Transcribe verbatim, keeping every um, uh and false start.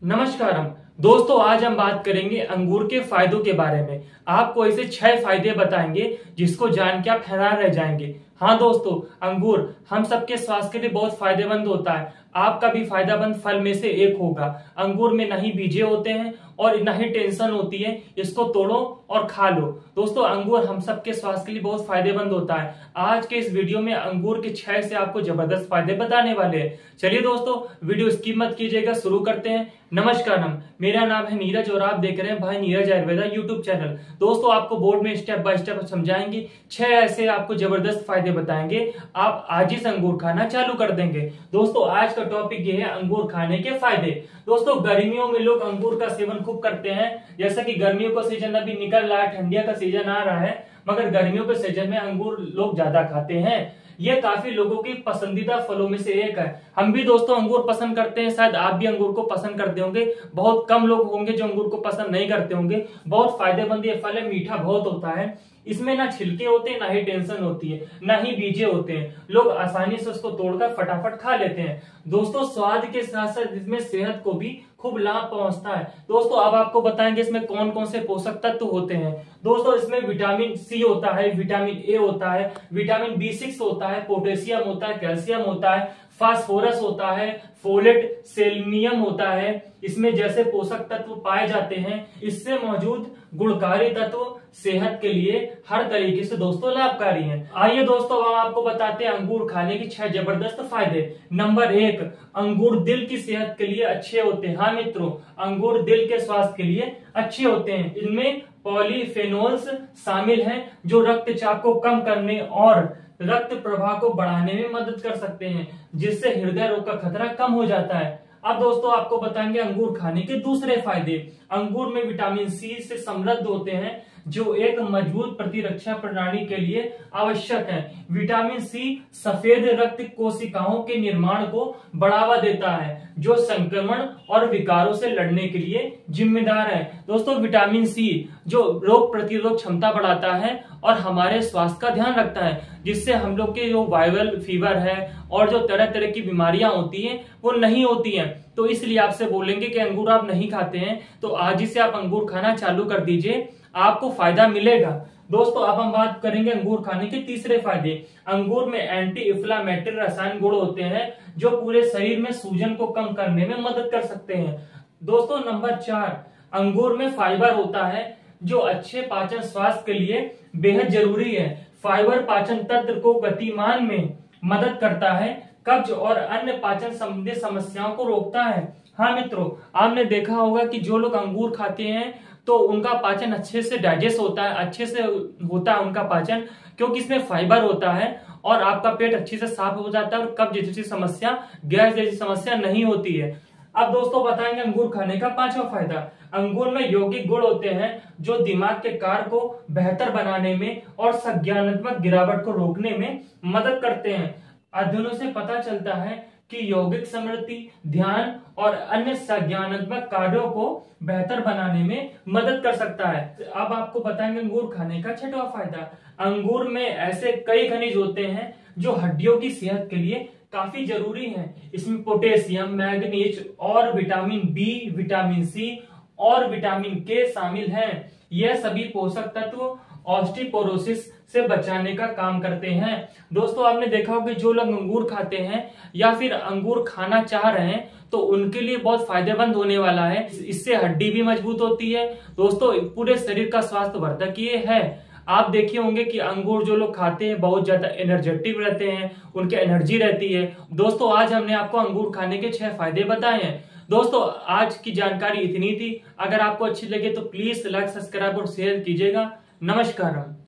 नमस्कारम दोस्तों, आज हम बात करेंगे अंगूर के फायदों के बारे में। आपको ऐसे छह फायदे बताएंगे जिसको जान के आप हैरान रह जाएंगे। हाँ दोस्तों, अंगूर हम सबके स्वास्थ्य के लिए बहुत फायदेमंद होता है। आपका भी फायदेमंद फल में से एक होगा। अंगूर में न ही बीजे होते हैं और न ही टेंशन होती है। इसको तोड़ो और खा लो। दोस्तों, अंगूर हम सबके स्वास्थ्य के लिए बहुत फायदेमंद होता है। आज के इस वीडियो में अंगूर के छह से आपको जबरदस्त फायदे बताने वाले हैं। चलिए दोस्तों, वीडियो स्किप मत कीजिएगा, शुरू करते हैं। नमस्कार, मेरा नाम है नीरज और आप देख रहे हैं भाई नीरज आयुर्वेदा यूट्यूब चैनल। दोस्तों, आपको बोर्ड में स्टेप बाय स्टेप समझाएंगे, छह ऐसे आपको जबरदस्त फायदे बताएंगे। आप आज ही से अंगूर खाना चालू कर देंगे। दोस्तों, आज का टॉपिक ये है अंगूर खाने के फायदे। दोस्तों, गर्मियों में लोग अंगूर का सेवन खूब करते हैं। जैसा कि गर्मियों का सीजन अभी निकल रहा है, ठंडिया का सीजन आ रहा है, मगर गर्मियों के सीजन में अंगूर लोग ज्यादा खाते हैं। ये काफी लोगों की पसंदीदा फलों में से एक है। हम भी दोस्तों अंगूर पसंद करते हैं, शायद आप भी अंगूर को पसंद करते होंगे। बहुत कम लोग होंगे जो अंगूर को पसंद नहीं करते होंगे। बहुत फायदेमंद ये फल है, मीठा बहुत होता है। इसमें ना छिलके होते हैं, ना ही टेंशन होती है, ना ही बीजे होते हैं। लोग आसानी से उसको तोड़कर फटाफट खा लेते हैं। दोस्तों, स्वाद के साथ साथ इसमें सेहत को भी खूब लाभ पहुंचता है। दोस्तों, अब आपको बताएंगे इसमें कौन कौन से पोषक तत्व होते हैं। दोस्तों, इसमें विटामिन सी होता है, विटामिन ए होता है, विटामिन बी सिक्स होता है, पोटेशियम होता है, कैल्शियम होता है, फास्फोरस होता है, फोलेट, सेलेनियम होता है। इसमें जैसे पोषक तत्व पाए जाते हैं, इससे मौजूद गुणकारी तत्व सेहत के लिए हर तरीके से दोस्तों लाभकारी हैं। आइए दोस्तों, हम आपको बताते हैं अंगूर खाने की छह जबरदस्त फायदे। नंबर एक, अंगूर दिल की सेहत के लिए अच्छे होते हैं। हाँ मित्रों, अंगूर दिल के स्वास्थ्य के लिए अच्छे होते हैं। इनमें पॉलीफेनोल्स शामिल हैं जो रक्तचाप को कम करने और रक्त प्रवाह को बढ़ाने में मदद कर सकते हैं, जिससे हृदय रोग का खतरा कम हो जाता है। अब दोस्तों, आपको बताएंगे अंगूर खाने के दूसरे फायदे। अंगूर में विटामिन सी से समृद्ध होते हैं, जो एक मजबूत प्रतिरक्षा प्रणाली के लिए आवश्यक है। विटामिन सी सफेद रक्त कोशिकाओं के निर्माण को बढ़ावा देता है, जो संक्रमण और विकारों से लड़ने के लिए जिम्मेदार है। दोस्तों, विटामिन सी जो रोग प्रतिरोधक क्षमता बढ़ाता है और हमारे स्वास्थ्य का ध्यान रखता है, जिससे हम लोग के जो वायरल फीवर है और जो तरह तरह की बीमारियां होती हैं वो नहीं होती हैं। तो इसलिए आपसे बोलेंगे कि अंगूर आप नहीं खाते हैं तो आज ही से आप अंगूर खाना चालू कर दीजिए, आपको फायदा मिलेगा। दोस्तों, अब हम बात करेंगे अंगूर खाने के तीसरे फायदे। अंगूर में एंटी इंफ्लेमेटरी रसायन गुण होते हैं जो पूरे शरीर में सूजन को कम करने में मदद कर सकते हैं। दोस्तों, नंबर चार, अंगूर में फाइबर होता है जो अच्छे पाचन स्वास्थ्य के लिए बेहद जरूरी है। फाइबर पाचन तंत्र को गतिमान में मदद करता है, कब्ज और अन्य पाचन संबंधी समस्याओं को रोकता है। हाँ मित्रों, आपने देखा होगा कि जो लोग अंगूर खाते हैं तो उनका पाचन अच्छे से डाइजेस्ट होता है, अच्छे से होता है उनका पाचन, क्योंकि इसमें फाइबर होता है और आपका पेट अच्छे से साफ हो जाता है और कब्ज जैसी समस्या, गैस जैसी समस्या नहीं होती है। अब दोस्तों बताएंगे अंगूर खाने का पांचवा फायदा। अंगूर में यौगिक गुण होते हैं जो दिमाग के कार्य को बेहतर बनाने में और संज्ञानात्मक गिरावट को रोकने में मदद करते हैं। अध्ययनों से पता चलता है कि यौगिक स्मृति, ध्यान और अन्य संज्ञानात्मक कार्यों को बेहतर बनाने में मदद कर सकता है। अब आपको बताएंगे अंगूर खाने का छठवां फायदा। अंगूर में ऐसे कई खनिज होते हैं जो हड्डियों की सेहत के लिए काफी जरूरी हैं। इसमें पोटेशियम, मैग्नीज और विटामिन बी, विटामिन सी और विटामिन के शामिल हैं। यह सभी पोषक तत्व ऑस्टियोपोरोसिस से बचाने का काम करते हैं। दोस्तों, आपने देखा होगा कि जो लोग अंगूर खाते हैं या फिर अंगूर खाना चाह रहे हैं तो उनके लिए बहुत फायदेमंद होने वाला है। इससे हड्डी भी मजबूत होती है। दोस्तों, पूरे शरीर का स्वास्थ्य वर्धक ये है। आप देखे होंगे कि अंगूर जो लोग खाते हैं बहुत ज्यादा एनर्जेटिक रहते हैं, उनके एनर्जी रहती है। दोस्तों, आज हमने आपको अंगूर खाने के छह फायदे बताए हैं। दोस्तों, आज की जानकारी इतनी थी। अगर आपको अच्छी लगे तो प्लीज लाइक, सब्सक्राइब और शेयर कीजिएगा। नमस्कार।